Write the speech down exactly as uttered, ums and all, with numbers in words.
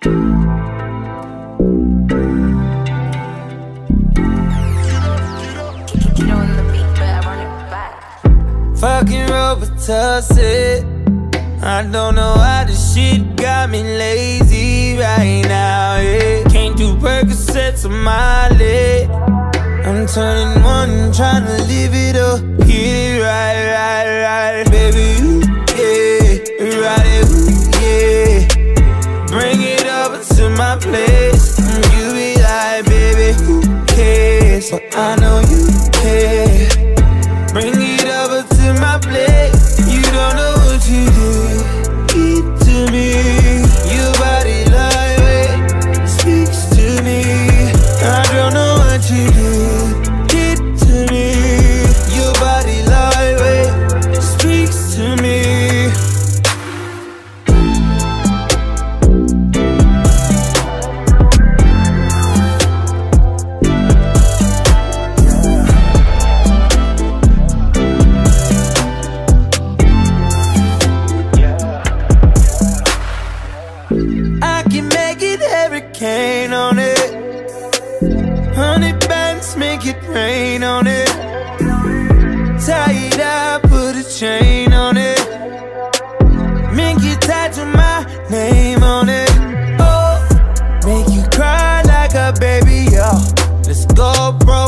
Fucking Robitussin. I don't know why this shit got me lazy right now, yeah. Can't do Percocets on my leg. I'm turning one, trying to live it up. Get it right, right, right. Baby, you, yeah, ride it, yeah. Bring it over to my place. You be like, baby, who cares? But I know you care. Bring it over to my place. You don't know what you do. Get to me. Your body lightweight speaks to me. I don't know what you do. Get to me. Your body lightweight speaks to me. I can make it hurricane on it. Honey bands make it rain on it. Tie it up, put a chain on it. Make you tattoo my name on it. Oh, make you cry like a baby, yo. Let's go, bro.